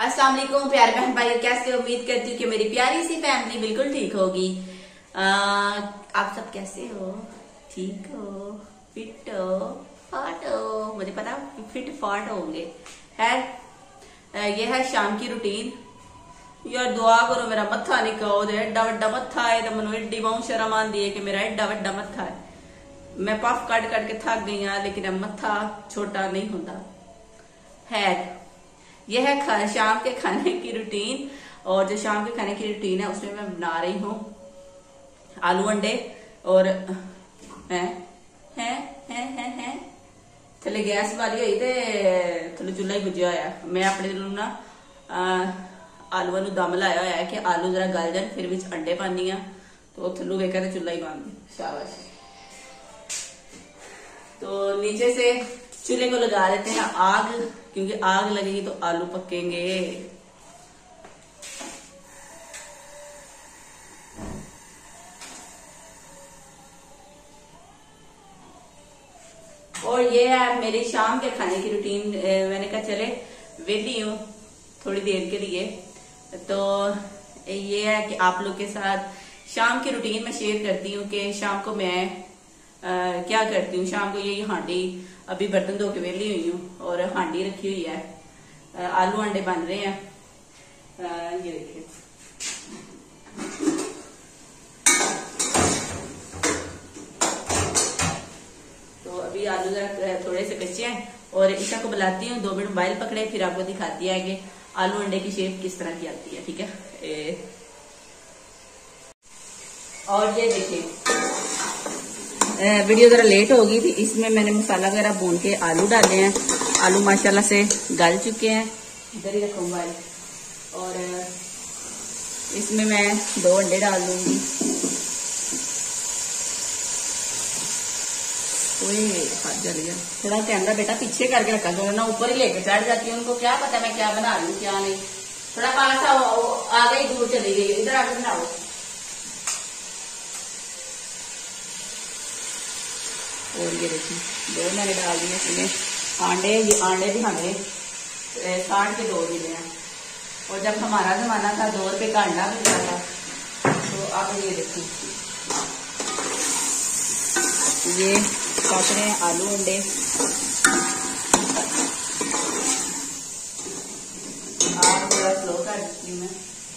अस्सलाम वालेकुम प्यारे बहन भाई, कैसे हो? उम्मीद करती हूँ कि मेरी प्यारी सी फैमिली बिल्कुल ठीक होगी। आप सब कैसे हो? ठीक हो? फिट हो? फाट हो? मुझे पता फिट फाट होंगे। ये है शाम की रूटीन। यार दुआ करो मेरा मत्था नहीं खाओ, एड्डा वड्डा मत्था है तो मैं एड्डी बहुत शर्म आंदी है कि मेरा एड्डा वड्डा मत्था है। मैं पफ कट कट के थक गई हाँ, लेकिन अब मत्था छोटा नहीं होता है। यह है शाम के खाने की रूटीन। और जो शाम के खाने की रूटीन है उसमें मैं बना रही हूँ आलू अंडे और हैं थले गैस वाली हुई थे, थले चूल्हा ही बुझिया होया। मैं अपने ना आलूआ दम लाया होया है कि आलू जरा गल जाए, फिर विच अंडे पानी आ तो थल्लू वेखा तो चूल्हा ही बंद। शाबाश। तो नीचे से चूल्हे को लगा देते हैं आग, क्योंकि आग लगेगी तो आलू पकेंगे। और ये है मेरी शाम के खाने की रूटीन। मैंने कहा चले वेली हूँ थोड़ी देर के लिए, तो ये है कि आप लोग के साथ शाम की रूटीन में शेयर करती हूँ कि शाम को मैं क्या करती हूँ। शाम को यही हांडी, अभी बर्तन धो के वेली हुई हूँ और हांडी रखी हुई है, आलू अंडे बन रहे हैं। ये देखिए, तो अभी आलू जरा थोड़े से कच्चे हैं और ईशा को बुलाती हूँ, 2 मिनट मोबाइल पकड़े, फिर आपको दिखाती है कि आलू अंडे की शेप किस तरह की आती है। ठीक है। और ये देखिए, वीडियो जरा लेट होगी थी, इसमें मैंने मसाला वगैरह भून के आलू डाले हैं। आलू माशाल्लाह से गल चुके हैं। इधर ही रखो मोबाइल। और इसमें मैं 2 अंडे डाल दूंगी। हाथ जल गया। थोड़ा कैमरा बेटा पीछे करके रखा करो ना, ऊपर ही लेके चढ़ जाती है। उनको क्या पता मैं क्या बना रही हूँ क्या नहीं। थोड़ा पास आ गई, दूर चली गई, इधर आके बनाओ। और ये देखिए 2 मैंने डाल दिए इसमें आंडे। ये आंडे भी हमें 60 के 2 मिले हैं। और जब हमारा जमाना था 2 रुपए का अंडा मिलता था, तो अब ये देखिए ये काट रहे हैं आलू अंडे। आग थोड़ा स्लो कर देती हूँ मैं।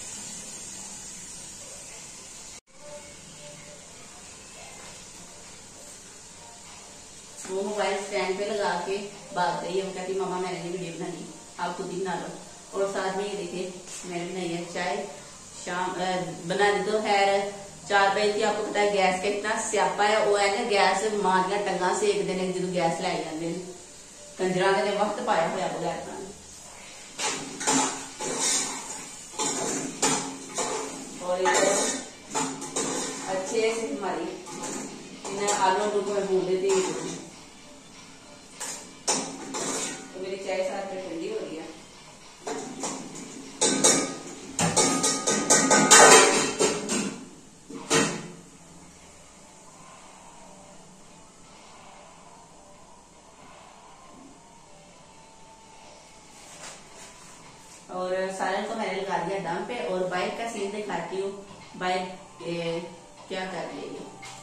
वो मोबाइल स्टैंड पे लगा के बात रही है। वो कहती मामा मैंने नहीं वीडियो बनानी, आप खुद ही बना लो। और साथ में ये देखिए मैंने बनाई है चाय। शाम बना दी तो खैर 4 बजे थी। आपको पता है गैस का इतना स्यापा है। वो है ना गैस मारिया टंगा से एक दिन जो गैस लै जाते कंजरा ने वक्त पाया हुआ बगैर पानी। और अच्छे से हमारी इन आलू को मैं भून देती हूँ। तो मेरी चाय साथ में ठंडी हो रही है। और सालन को मैंने लगा दिया दम पे और बाइक का सीन दिखाती हूँ। बाइक क्या कर रही है।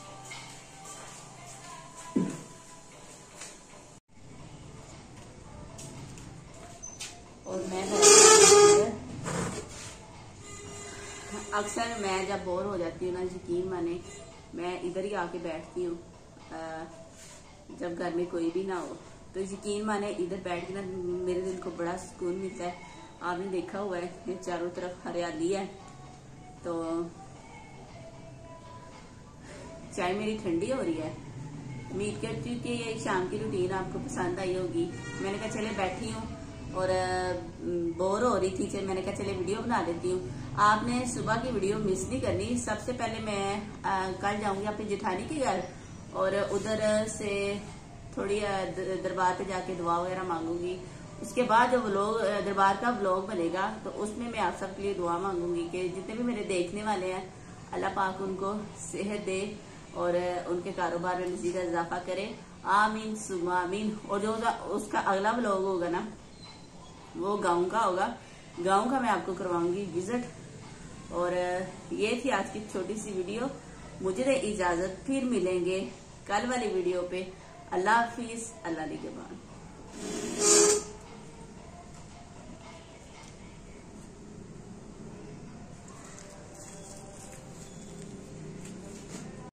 और मैं अक्सर मैं जब बोर हो जाती हूँ ना, यकीन माने मैं इधर ही आके बैठती हूँ। जब घर में कोई भी ना हो तो यकीन माने इधर बैठ के ना मेरे दिल को बड़ा सुकून मिलता है। आपने देखा हुआ है कि चारों तरफ हरियाली है। तो चाय मेरी ठंडी हो रही है। उम्मीद करती हूँ कि ये शाम की रूटीन आपको पसंद आई होगी। मैंने कहा चले बैठी हूँ और बोर हो रही थी, मैंने कहा चले वीडियो बना देती हूँ। आपने सुबह की वीडियो मिस नहीं करनी। सबसे पहले मैं कल जाऊंगी अपनी जेठानी के घर और उधर से थोड़ी दरबार पे जाके दुआ वगैरह मांगूंगी। उसके बाद जो व्लॉग दरबार का व्लॉग बनेगा तो उसमें मैं आप सबके लिए दुआ मांगूंगी कि जितने भी मेरे देखने वाले हैं अल्लाह पाक उनको सेहत दे और उनके कारोबार में मजीद इजाफा करे। आमीन सुमा आमीन। और जो उसका अगला व्लॉग होगा ना वो गाँव का होगा। गांव का मैं आपको करवाऊंगी विजिट। और ये थी आज की छोटी सी वीडियो। मुझे दे इजाजत, फिर मिलेंगे कल वाली वीडियो पे। अल्लाह हाफिज, अल्लाह निगहबान।